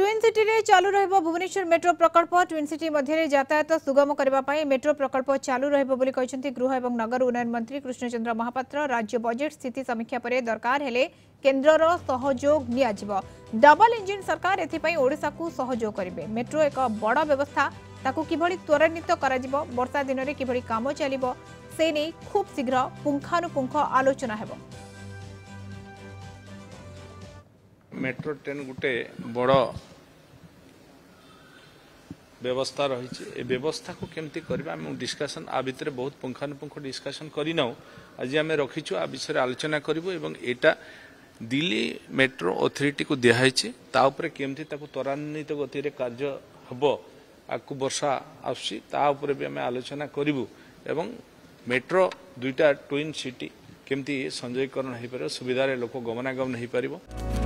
Twin city रे चालू रहबो भुवनेश्वर मेट्रो प्रकल्प ट्विन सिटी मध्य यातायात सुगम करने मेट्रो प्रकल्प चालू रहबो बोली कहछन्ती गृह एवं नगर उन्नयन मंत्री कृष्णचंद्र महापात्र। राज्य बजेट स्थिति समीक्षा पर दरकार हेले केन्द्रर सहयोग नियाजिबो। डबल इंजिन सरकार एथिपई ओडिशा को सहयोग करिवे। मेट्रो एक बड़ व्यवस्था ताकू किभଳି त्वरान्वित कराजिबो, वर्षा दिन रे किभଳି काम चलिबो से नै खूब शीघ्र पुंखानुपुंख आलोचना हेबो। मेट्रो ट्रेन गोटे बड़ व्यवस्था रही व्यवस्था को केमती करबा डिस्कशन आ भितर बहुत पुंखानुपुंख डिस्कशन करना आज आम रखीचु आ विषय आलोचना करूँ एवं एटा दिल्ली मेट्रो अथॉरिटी को दिखाई केमती त्वरान्वित गति कार्य हम आपको वर्षा आसुची भी आम आलोचना करूँ एवं मेट्रो दुईटा ट्विन सिटी केमती संजयकरण हो पार सुविधार लोक गमनागमन हो पार।